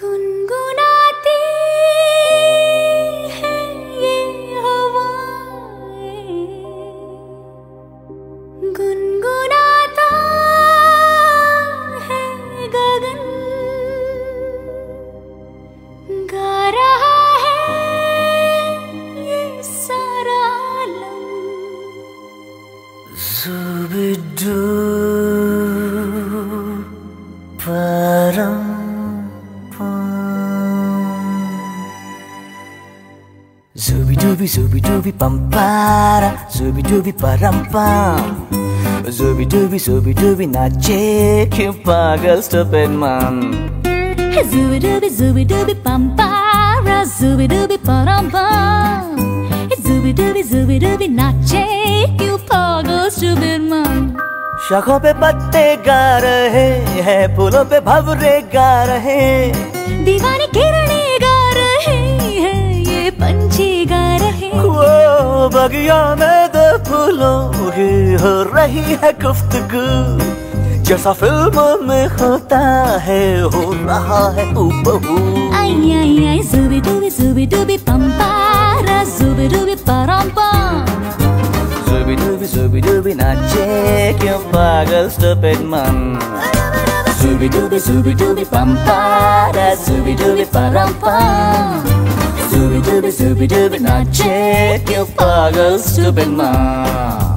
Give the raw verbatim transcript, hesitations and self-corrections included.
गुनगुनाती है ये हवाएं, गुनगुनाता है गगन, गा रहा है ये सारा आलम। Zoobi Doobi Param Zoobi Doobi Zoobi Doobi Pampara Zoobi Doobi Param Pam Zoobi Doobi Zoobi Doobi नाचे क्यों पागल stupid man Zoobi Doobi Zoobi Doobi Pampara Zoobi Doobi Param Pam Zoobi Doobi Zoobi Doobi नाचे क्यों पागल stupid man। शाखों पे पत्ते गा रहे हैं, फूलों पे भंवरे गा रहे, दीवानी किरणें गा रहे हैं, ये पंछी गा रहे। वो बगिया में दो फूलों की हो रही है गुफ्तगू, जैसा फिल्मों में होता है हो रहा है हूबहू। आई आई आई Zoobi Doobi Zoobi Doobi Pampara Zoobi Doobi Param Pam Zoobi Doobi Zoobi Doobi नाचे क्यों पागल stupid man Zoobi Doobi Zoobi Doobi Pampara Zoobi Doobi Param Pam Zoobi Doobi Zoobi Doobi नाचे क्यों पागल stupid man।